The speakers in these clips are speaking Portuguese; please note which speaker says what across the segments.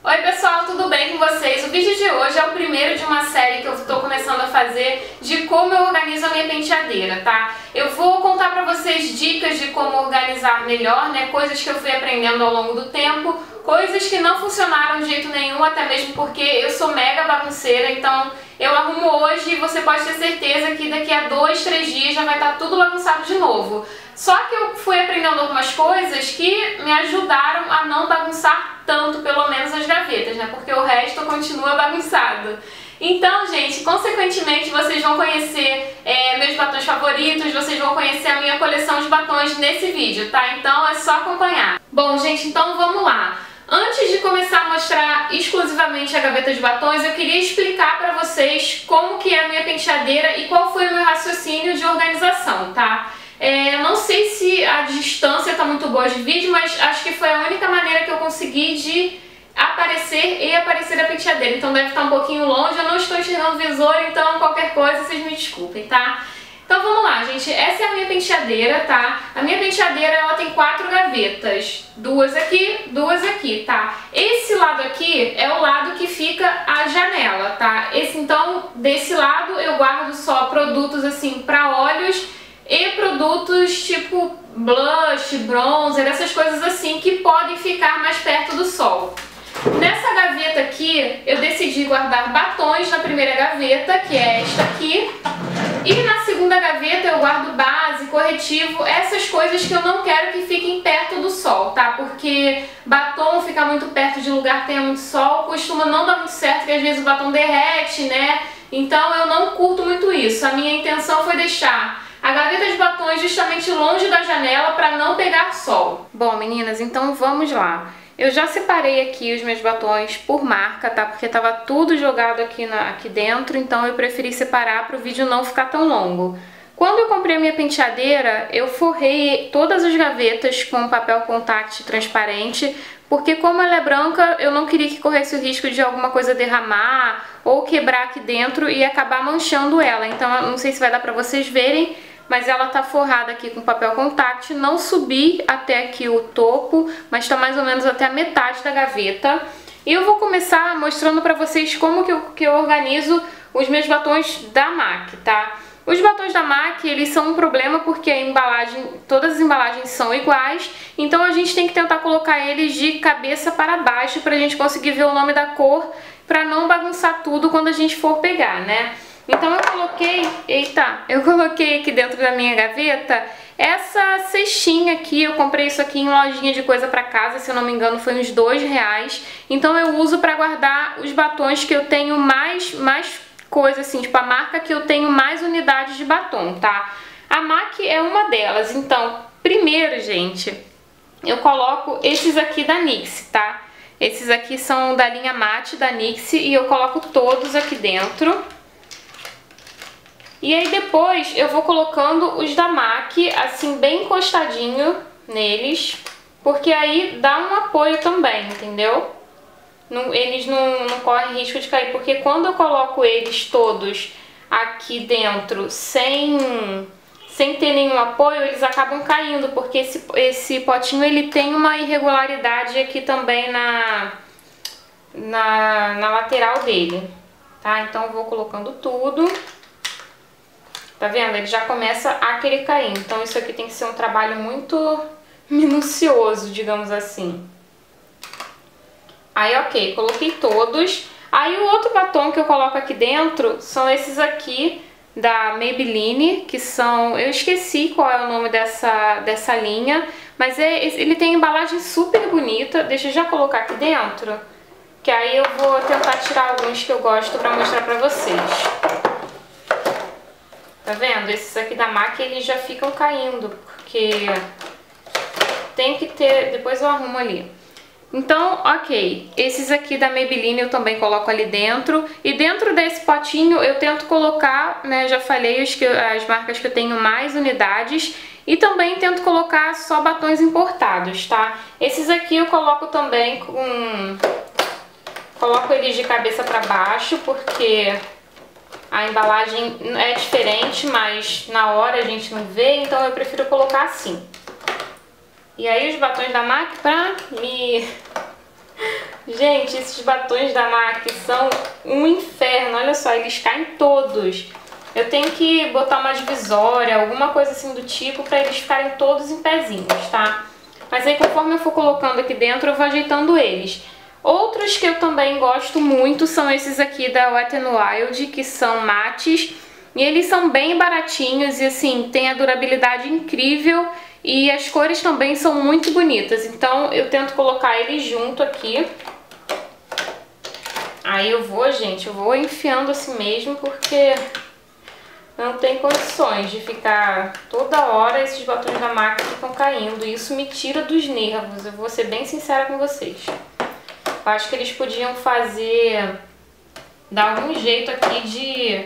Speaker 1: Oi pessoal, tudo bem com vocês? O vídeo de hoje é o primeiro de uma série que eu estou começando a fazer de como eu organizo a minha penteadeira, tá? Eu vou contar pra vocês dicas de como organizar melhor, né? Coisas que eu fui aprendendo ao longo do tempo, coisas que não funcionaram de jeito nenhum, até mesmo porque eu sou mega bagunceira, então eu arrumo hoje e você pode ter certeza que daqui a 2, 3 dias já vai estar tudo bagunçado de novo. Só que eu fui aprendendo algumas coisas que me ajudaram a não bagunçar tanto, pelo menos as gavetas, né? Porque o resto continua bagunçado. Então, gente, consequentemente vocês vão conhecer meus batons favoritos, vocês vão conhecer a minha coleção de batons nesse vídeo, tá? Então é só acompanhar. Bom, gente, então vamos lá. Antes de começar a mostrar exclusivamente a gaveta de batons, eu queria explicar pra vocês como que é a minha penteadeira e qual foi o meu raciocínio de organização, tá? Eu não sei se a distância tá muito boa de vídeo, mas acho que foi a única maneira que eu consegui de aparecer a penteadeira. Então deve estar um pouquinho longe, eu não estou enxergando o visor, então qualquer coisa vocês me desculpem, tá? Então vamos lá, gente. Essa é a minha penteadeira, tá? A minha penteadeira, ela tem 4 gavetas. 2 aqui, tá? Esse lado aqui é o lado que fica a janela, tá? Então, desse lado eu guardo só produtos assim pra olhos e produtos tipo blush, bronzer, essas coisas assim que podem ficar mais perto do sol. Nessa gaveta aqui, eu decidi guardar batons na primeira gaveta, que é esta aqui. E na segunda gaveta eu guardo base, corretivo, essas coisas que eu não quero que fiquem perto do sol, tá? Porque batom ficar muito perto de lugar que tenha muito sol costuma não dar muito certo, porque às vezes o batom derrete, né? Então eu não curto muito isso. A minha intenção foi deixar a gaveta de batons justamente longe da janela para não pegar sol. Bom, meninas, então vamos lá. Eu já separei aqui os meus batons por marca, tá? Porque tava tudo jogado aqui dentro, então eu preferi separar para o vídeo não ficar tão longo. Quando eu comprei a minha penteadeira, eu forrei todas as gavetas com papel contact transparente, porque como ela é branca, eu não queria que corresse o risco de alguma coisa derramar ou quebrar aqui dentro e acabar manchando ela. Então, eu não sei se vai dar pra vocês verem, mas ela tá forrada aqui com papel contact, não subi até aqui o topo, mas tá mais ou menos até a metade da gaveta. E eu vou começar mostrando pra vocês como que eu organizo os meus batons da MAC, tá? Os batons da MAC, eles são um problema porque a embalagem, todas as embalagens são iguais, então a gente tem que tentar colocar eles de cabeça para baixo pra gente conseguir ver o nome da cor, pra não bagunçar tudo quando a gente for pegar, né? Então eu coloquei aqui dentro da minha gaveta essa cestinha aqui. Eu comprei isso aqui em lojinha de coisa pra casa, se eu não me engano foi uns R$2. Então eu uso pra guardar os batons que eu tenho mais coisa assim, tipo a marca que eu tenho mais unidades de batom, tá? A MAC é uma delas. Então, primeiro, gente, eu coloco esses aqui da NYX, tá? Esses aqui são da linha Mate da NYX e eu coloco todos aqui dentro. E aí depois eu vou colocando os da MAC, assim, bem encostadinho neles, porque aí dá um apoio também, entendeu? Eles não correm risco de cair, porque quando eu coloco eles todos aqui dentro sem ter nenhum apoio, eles acabam caindo, porque esse potinho ele tem uma irregularidade aqui também na lateral dele, tá? Então eu vou colocando tudo. Tá vendo? Ele já começa a querer cair. Então isso aqui tem que ser um trabalho muito minucioso, digamos assim. Aí, ok, coloquei todos. Aí o outro batom que eu coloco aqui dentro são esses aqui da Maybelline, que são... Eu esqueci qual é o nome dessa linha, mas ele tem embalagem super bonita. Deixa eu já colocar aqui dentro, que aí eu vou tentar tirar alguns que eu gosto pra mostrar pra vocês. Tá vendo? Esses aqui da MAC, eles já ficam caindo, porque tem que ter... Depois eu arrumo ali. Então, ok. Esses aqui da Maybelline eu também coloco ali dentro. E dentro desse potinho eu tento colocar, né, já falei as marcas que eu tenho mais unidades. E também tento colocar só batons importados, tá? Esses aqui eu coloco também Coloco eles de cabeça pra baixo, porque a embalagem é diferente, mas na hora a gente não vê, então eu prefiro colocar assim. E aí os batons da MAC, pra me Gente, esses batons da MAC são um inferno, olha só, eles caem todos. Eu tenho que botar uma divisória, alguma coisa assim do tipo, pra eles ficarem todos em pezinhos, tá? Mas aí conforme eu for colocando aqui dentro, eu vou ajeitando eles. Outros que eu também gosto muito são esses aqui da Wet n Wild, que são mates. E eles são bem baratinhos e assim, tem a durabilidade incrível e as cores também são muito bonitas. Então eu tento colocar eles junto aqui. Aí eu vou, gente, eu vou enfiando assim mesmo porque não tem condições de ficar toda hora esses batons da MAC ficam caindo. E isso me tira dos nervos, eu vou ser bem sincera com vocês. Eu acho que eles podiam dar algum jeito aqui de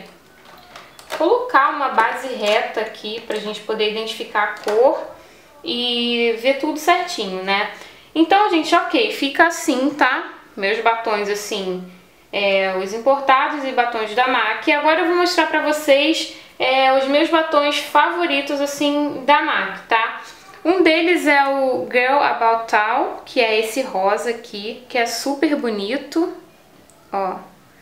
Speaker 1: colocar uma base reta aqui pra gente poder identificar a cor e ver tudo certinho, né? Então, gente, ok, fica assim, tá? Meus batons assim, os importados e batons da MAC. Agora eu vou mostrar pra vocês os meus batons favoritos assim da MAC, tá? Um deles é o Girl About Town, que é esse rosa aqui, que é super bonito, ó.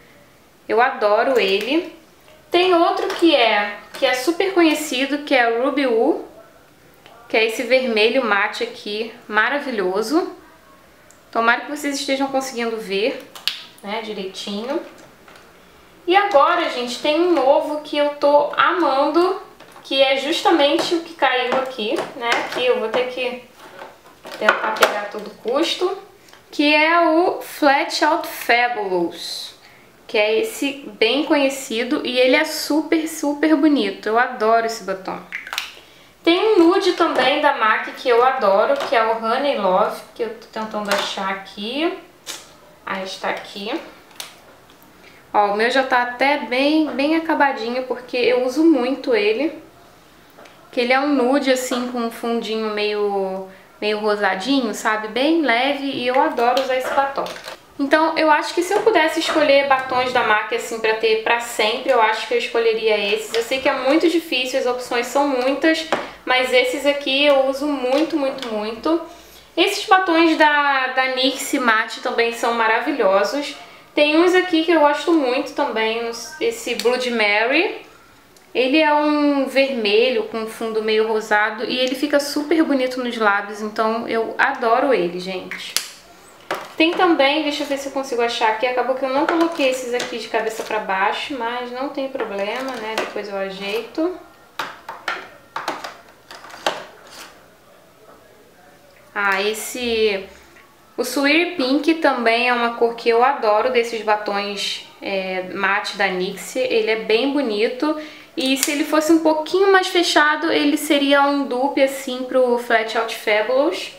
Speaker 1: Eu adoro ele. Tem outro que é super conhecido, que é o Ruby Woo, que é esse vermelho mate aqui, maravilhoso. Tomara que vocês estejam conseguindo ver, né, direitinho. E agora, gente, tem um novo que eu tô amando, que é justamente o que caiu aqui, né, que eu vou ter que tentar pegar a todo custo, que é o Flat Out Fabulous, que é esse bem conhecido e ele é super, super bonito. Eu adoro esse batom. Tem um nude também da MAC que eu adoro, que é o Honey Love, que eu tô tentando achar aqui. Aí está aqui. Ó, o meu já tá até bem acabadinho, porque eu uso muito ele. Que ele é um nude assim, com um fundinho meio rosadinho, sabe? Bem leve e eu adoro usar esse batom. Então, eu acho que se eu pudesse escolher batons da MAC assim pra ter pra sempre, eu acho que eu escolheria esses. Eu sei que é muito difícil, as opções são muitas, mas esses aqui eu uso muito, muito, muito. Esses batons da NYX Matte também são maravilhosos. Tem uns aqui que eu gosto muito também, esse Blood Mary. Ele é um vermelho com fundo meio rosado e ele fica super bonito nos lábios, então eu adoro ele, gente. Tem também, deixa eu ver se eu consigo achar aqui, acabou que eu não coloquei esses aqui de cabeça pra baixo, mas não tem problema, né, depois eu ajeito. Ah, o Sweet Pink também é uma cor que eu adoro desses batons mate da NYX, ele é bem bonito. E se ele fosse um pouquinho mais fechado, ele seria um dupe assim pro Flat Out Fabulous.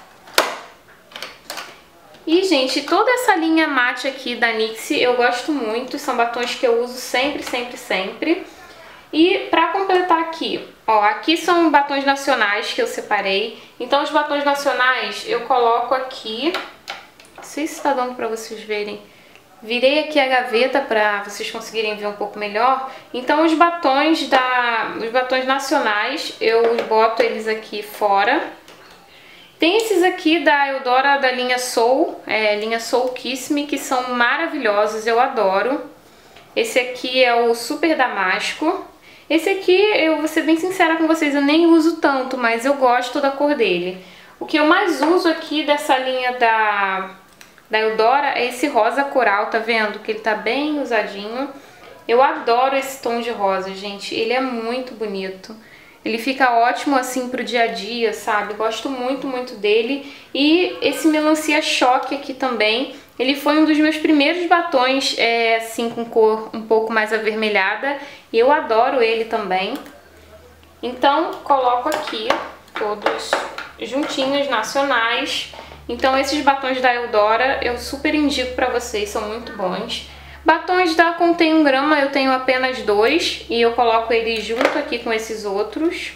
Speaker 1: E, gente, toda essa linha mate aqui da NYX eu gosto muito, são batons que eu uso sempre, sempre, sempre. E pra completar aqui, ó, aqui são batons nacionais que eu separei. Então os batons nacionais eu coloco aqui, não sei se tá dando pra vocês verem. Virei aqui a gaveta pra vocês conseguirem ver um pouco melhor. Então os batons nacionais eu boto eles aqui fora. Tem esses aqui da Eudora da linha Soul, linha Soul Kiss Me, que são maravilhosos, eu adoro. Esse aqui é o Super Damasco. Esse aqui, eu vou ser bem sincera com vocês, eu nem uso tanto, mas eu gosto da cor dele. O que eu mais uso aqui dessa linha da Eudora é esse rosa coral, tá vendo? Que ele tá bem usadinho. Eu adoro esse tom de rosa, gente, ele é muito bonito. Ele fica ótimo assim pro dia a dia, sabe? Gosto muito, muito dele. E esse Melancia Choque aqui também, ele foi um dos meus primeiros batons, assim, com cor um pouco mais avermelhada. E eu adoro ele também. Então, coloco aqui todos juntinhos, nacionais. Então, esses batons da Eudora eu super indico pra vocês, são muito bons. Batons da Contém 1 grama eu tenho apenas 2 e eu coloco eles junto aqui com esses outros.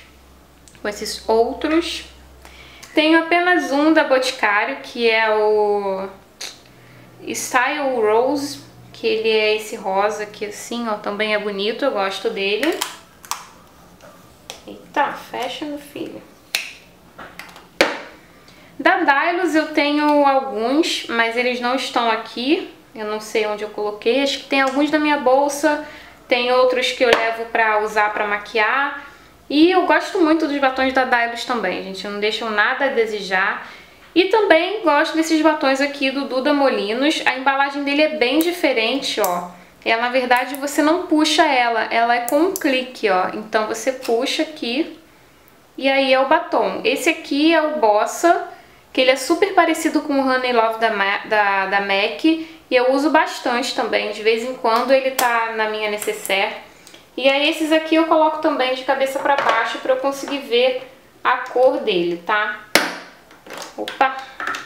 Speaker 1: Tenho apenas um da Boticário, que é o Style Rose, que ele é esse rosa aqui assim, ó, também é bonito, eu gosto dele. Eita, fecha, meu filho. Da Dylos eu tenho alguns, mas eles não estão aqui. Eu não sei onde eu coloquei. Acho que tem alguns na minha bolsa, tem outros que eu levo pra usar pra maquiar. E eu gosto muito dos batons da Dylos também, gente. Não deixam nada a desejar. E também gosto desses batons aqui do Duda Molinos. A embalagem dele é bem diferente, ó. Ela, na verdade, você não puxa ela é com um clique, ó. Então você puxa aqui e aí é o batom. Esse aqui é o Bossa, que ele é super parecido com o Honey Love da MAC. E eu uso bastante também, de vez em quando ele tá na minha necessaire. E aí esses aqui eu coloco também de cabeça pra baixo pra eu conseguir ver a cor dele, tá? Opa!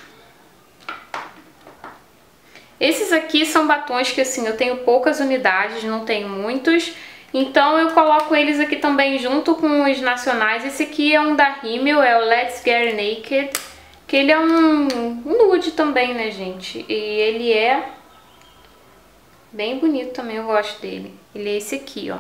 Speaker 1: Esses aqui são batons que assim, eu tenho poucas unidades, não tenho muitos. Então eu coloco eles aqui também junto com os nacionais. Esse aqui é um da Rimmel, é o Let's Get Naked. Que ele é um nude também, né, gente? E ele é bem bonito também, eu gosto dele. Ele é esse aqui, ó.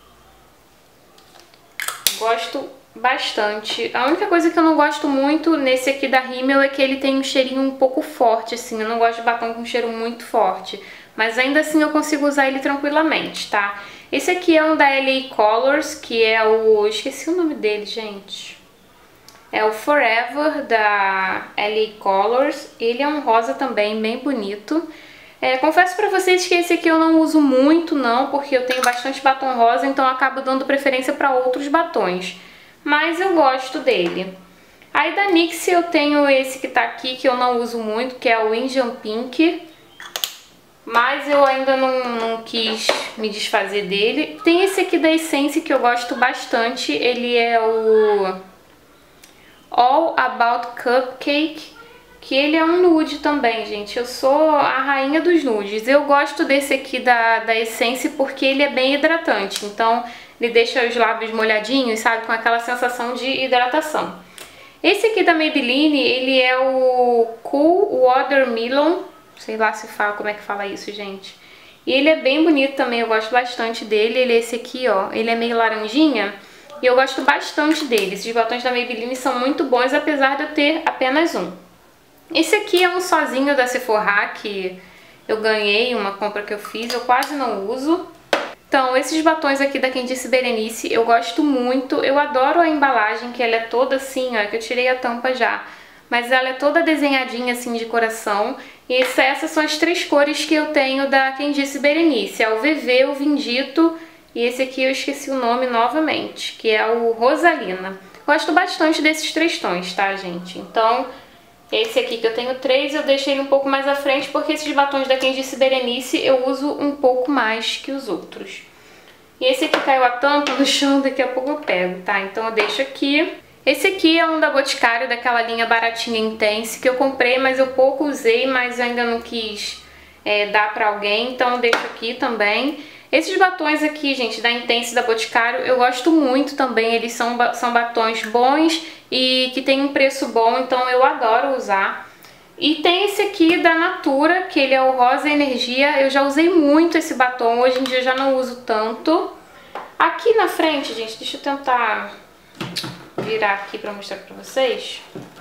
Speaker 1: Gosto bastante. A única coisa que eu não gosto muito nesse aqui da Rimmel é que ele tem um cheirinho um pouco forte, assim. Eu não gosto de batom com cheiro muito forte. Mas ainda assim eu consigo usar ele tranquilamente, tá? Esse aqui é um da LA Colors, que é o... esqueci o nome dele, gente. É o Forever da LA Colors. Ele é um rosa também, bem bonito. Confesso pra vocês que esse aqui eu não uso muito não, porque eu tenho bastante batom rosa, então eu acabo dando preferência pra outros batons. Mas eu gosto dele. Aí da NYX eu tenho esse que tá aqui, que eu não uso muito, que é o Indian Pink. Mas eu ainda não quis me desfazer dele. Tem esse aqui da Essence que eu gosto bastante, ele é o All About Cupcake, que ele é um nude também, gente. Eu sou a rainha dos nudes. Eu gosto desse aqui da Essence porque ele é bem hidratante. Então ele deixa os lábios molhadinhos, sabe? Com aquela sensação de hidratação. Esse aqui da Maybelline, ele é o Cool Watermelon. Sei lá se fala, como é que fala isso, gente. E ele é bem bonito também, eu gosto bastante dele. Ele é esse aqui, ó. Ele é meio laranjinha. E eu gosto bastante dele. Esses batons da Maybelline são muito bons, apesar de eu ter apenas um. Esse aqui é um sozinho da Sephora, que eu ganhei, uma compra que eu fiz, eu quase não uso. Então, esses batons aqui da Candice Berenice, eu gosto muito. Eu adoro a embalagem, que ela é toda assim, ó, que eu tirei a tampa já. Mas ela é toda desenhadinha assim de coração. E essas são as três cores que eu tenho da Candice Berenice. É o VV, o Vindito e esse aqui eu esqueci o nome novamente, que é o Rosalina. Gosto bastante desses três tons, tá, gente? Então, esse aqui que eu tenho três, eu deixei ele um pouco mais à frente, porque esses batons da Candice Berenice eu uso um pouco mais que os outros. E esse aqui caiu a tampa no chão, daqui a pouco eu pego, tá? Então eu deixo aqui. Esse aqui é um da Boticário, daquela linha baratinha Intense, que eu comprei, mas eu pouco usei, mas ainda não quis dar pra alguém, então eu deixo aqui também. Esses batons aqui, gente, da Intense da Boticário, eu gosto muito também, eles são batons bons e que tem um preço bom, então eu adoro usar. E tem esse aqui da Natura, que ele é o Rosa Energia, eu já usei muito esse batom, hoje em dia eu já não uso tanto. Aqui na frente, gente, deixa eu tentar virar aqui pra mostrar pra vocês.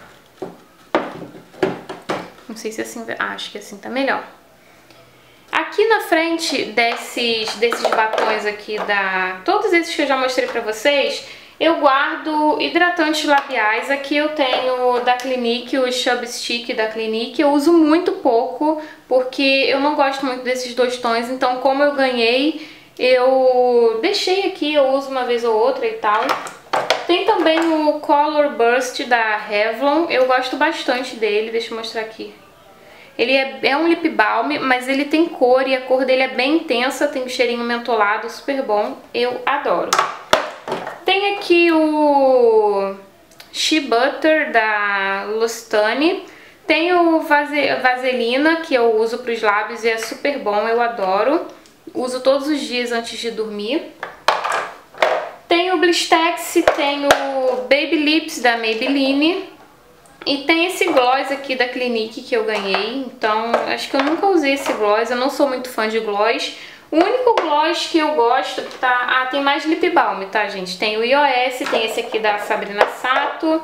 Speaker 1: Não sei se assim... acho que assim tá melhor. Aqui na frente desses batons aqui todos esses que eu já mostrei pra vocês, eu guardo hidratantes labiais. Aqui eu tenho da Clinique, o Chub Stick da Clinique. Eu uso muito pouco, porque eu não gosto muito desses dois tons. Então, como eu ganhei, eu deixei aqui, eu uso uma vez ou outra e tal. Tem também o Color Burst da Revlon, eu gosto bastante dele, deixa eu mostrar aqui. Ele é um lip balm, mas ele tem cor e a cor dele é bem intensa, tem um cheirinho mentolado, super bom, eu adoro. Tem aqui o Shea Butter da Lustane, tem o Vaselina, que eu uso para os lábios e é super bom, eu adoro. Uso todos os dias antes de dormir. Tem o Blistex, tem o Baby Lips da Maybelline e tem esse gloss aqui da Clinique que eu ganhei. Então, acho que eu nunca usei esse gloss, eu não sou muito fã de gloss. O único gloss que eu gosto que tá... tem mais lip balm, tá, gente? Tem o iOS, tem esse aqui da Sabrina Sato,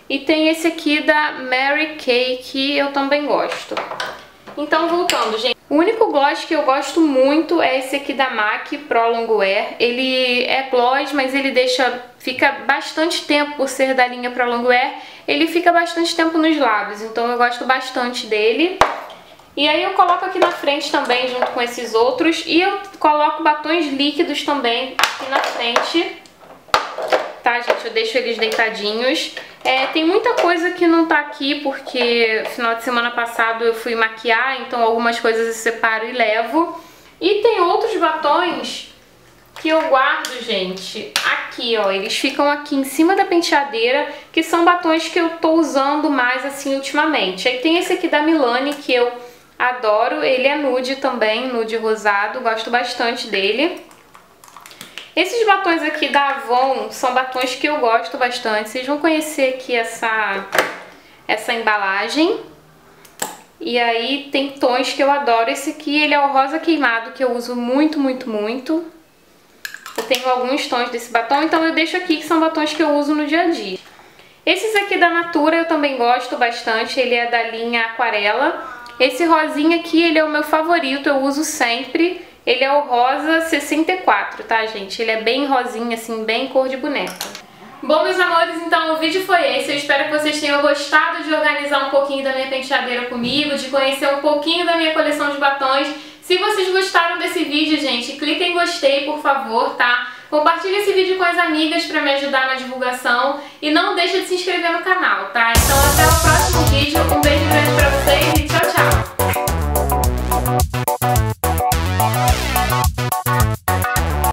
Speaker 1: E tem esse aqui da Mary Kay, que eu também gosto. Então, voltando, gente. O único gloss que eu gosto muito é esse aqui da MAC Pro Longwear. Ele é gloss, mas ele fica bastante tempo, por ser da linha Pro Longwear, ele fica bastante tempo nos lábios. Então eu gosto bastante dele. E aí eu coloco aqui na frente também, junto com esses outros. E eu coloco batons líquidos também aqui na frente. Tá, gente? Eu deixo eles deitadinhos. Tem muita coisa que não tá aqui, porque final de semana passado eu fui maquiar, então algumas coisas eu separo e levo. E tem outros batons que eu guardo, gente, aqui, ó. Eles ficam aqui em cima da penteadeira, que são batons que eu tô usando mais, assim, ultimamente. Aí tem esse aqui da Milani, que eu adoro. Ele é nude também, nude rosado, gosto bastante dele. Esses batons aqui da Avon são batons que eu gosto bastante. Vocês vão conhecer aqui essa embalagem. E aí tem tons que eu adoro. Esse aqui, ele é o rosa queimado, que eu uso muito, muito, muito. Eu tenho alguns tons desse batom, então eu deixo aqui, que são batons que eu uso no dia a dia. Esses aqui da Natura eu também gosto bastante. Ele é da linha Aquarela. Esse rosinha aqui, ele é o meu favorito, eu uso sempre. Ele é o rosa 64, tá, gente? Ele é bem rosinha, assim, bem cor de boneca. Bom, meus amores, então o vídeo foi esse. Eu espero que vocês tenham gostado de organizar um pouquinho da minha penteadeira comigo, de conhecer um pouquinho da minha coleção de batons. Se vocês gostaram desse vídeo, gente, clica em gostei, por favor, tá? Compartilhe esse vídeo com as amigas pra me ajudar na divulgação. E não deixa de se inscrever no canal, tá? Então até o próximo vídeo. Um beijo grande pra vocês e tchau, tchau!